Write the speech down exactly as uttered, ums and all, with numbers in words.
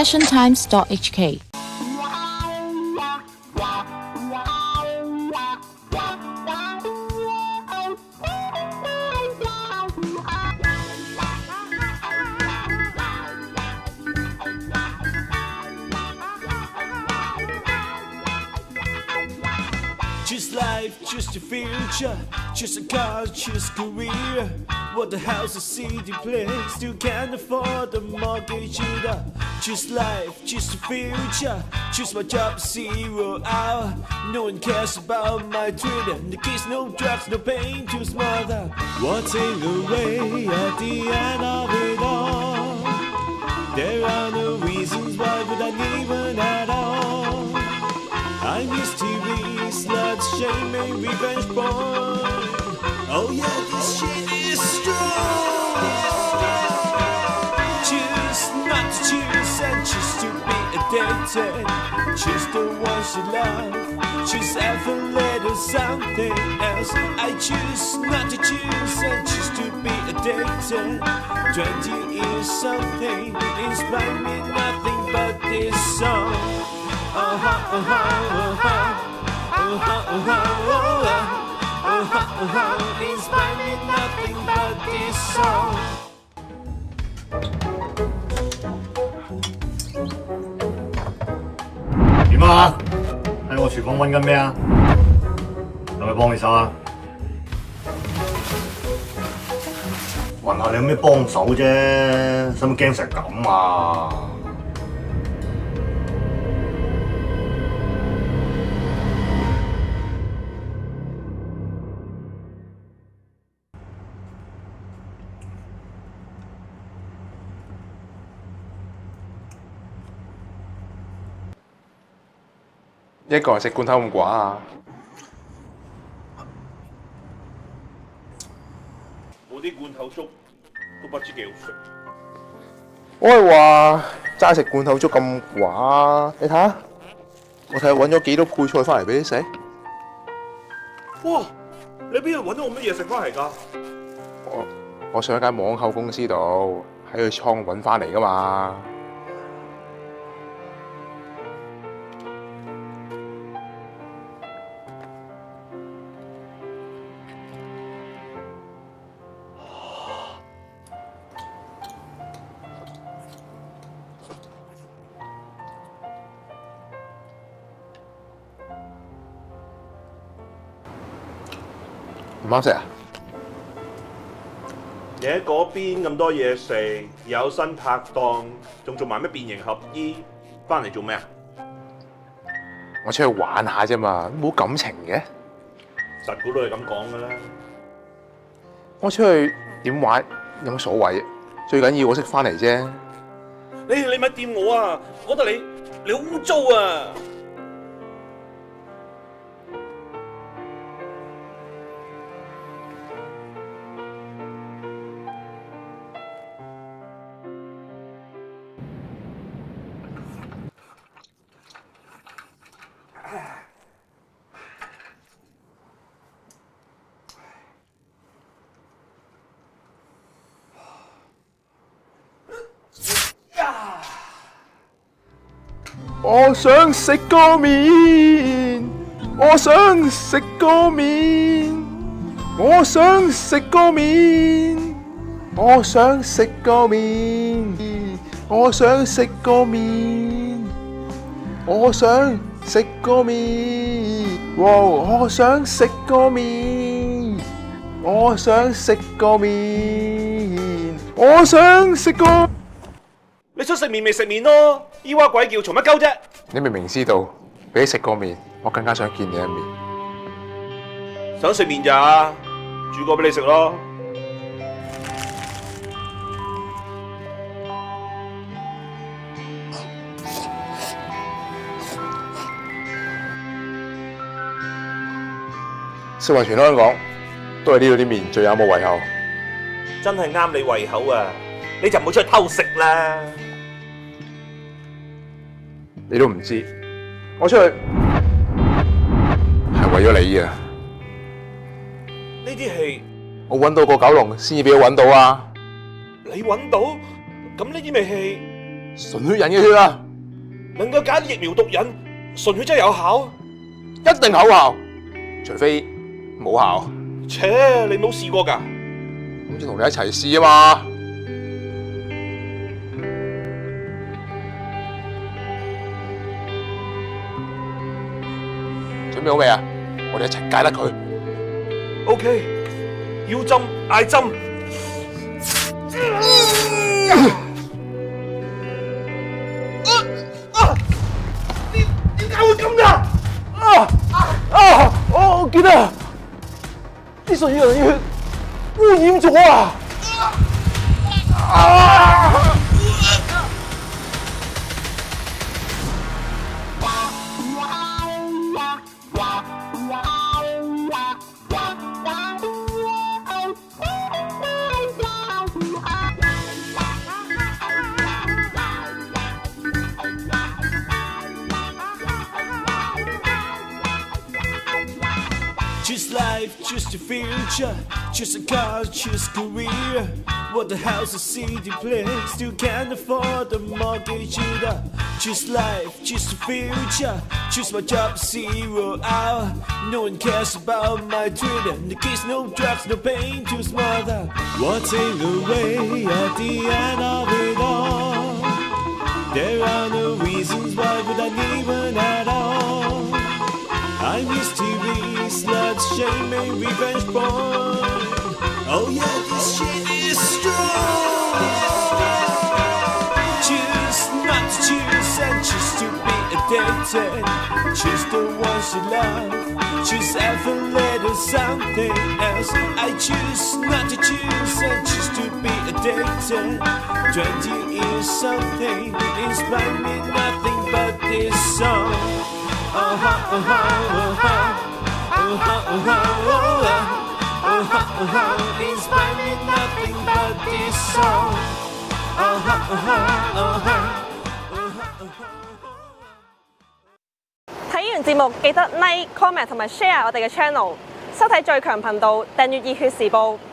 passion times dot h k。 Choose life, choose the future, choose a car, choose career. What the hell's a city place? Still can't afford the mortgage either. Choose life, choose the future, choose my job zero hour. No one cares about my Twitter. The kids, no drugs, no pain, too smother. Walking away at the end of it all. There are no reasons why would I leave at all. I miss T V, sluts, shaming, revenge porn. Oh yeah, this shit is strong. Choose not to choose and choose to be addicted. Choose the ones you love. Choose ever little something else. I choose not to choose and choose to be addicted. Twenty years something inspire me nothing but this song. Uh-huh, uh-huh, uh-huh, uh-huh, uh-huh, uh-huh, uh-huh, uh-huh. Inspire me nothing but this song. 點啊？喺我廚房揾緊咩啊？係咪幫你手啊？問下你有咩幫手啫，使乜驚成咁啊？ 一個人食罐頭咁寡啊！ 我啲罐頭粥都不知幾好食。 我係話齋食罐頭粥咁寡，你睇下，我睇下揾咗幾多配菜翻嚟俾你食。 哇！你邊度揾到我乜嘢食翻嚟㗎？ 我我上一間網購公司度喺佢倉揾翻嚟㗎嘛。 唔啱食啊！ 你喺嗰邊咁多嘢食，有新拍檔，仲做埋咩變形合衣，翻嚟做咩啊？ 我出去玩下啫嘛，冇感情嘅。 實估都係咁講㗎啦。 我出去點玩有乜所謂？最緊要我識翻嚟啫。 你你咪掂我啊！我覺得你你好污糟啊！ 我想食個麵，我想食個麵，我想食個麵，我想食個麵，我想食個麵，我想食個麵，哇！我想食個麵，我想食個麵，我想食個。 你想食麵咪食麵咯，咿哇鬼叫嘈乜鳩啫？ 你明明知道俾你食個麵，我更加想見你一面。 想食麵咋？煮個俾你食咯。 食環全香港都係呢度啲麵最有冇胃口。 真係啱你胃口啊！你就唔好出去偷食啦。 你都唔知，我出去係為咗你啊！ 呢啲係我揾到個九龍先至俾佢揾到啊！ 你揾到，咁呢啲咪係純血人嘅血啊， 能夠解疫苗毒癮，純血真係有效？ 一定有效，除非冇效。 切，你冇試過㗎？ 咁就同你一齊試啊嘛！準備好未啊？我哋一齊戒得佢。 OK， 要針嗌針。點點解會咁㗎？啊啊！我記得啲純血人嘅血污染咗啊！啊！Choose life, choose the future, choose a car, choose career. What the house, a city place, still can't afford the mortgage either. Choose life, choose the future, choose my job, zero hour. No one cares about my Twitter. The kids, no drugs, no pain to his mother. Walking away at the end of it all. There are no reasons why would I leave one at all. I miss T V, sluts, shame and revenge porn. Oh yeah, this shit is strong. Choose not to choose and choose to be addicted. Choose the ones you love. Choose every little something else. I choose not to choose and choose to be addicted. Twenty years something inspire me nothing but this song. Uh-huh, uh-huh, uh-huh, uh-huh, uh-huh, uh-huh, uh-huh, inspire me nothing but this song. Uh-huh, uh-huh, uh-huh, uh-huh. 睇完節目記得 like、comment 同埋 share 我哋嘅 channel， 收睇最強頻道，訂閱熱血時報。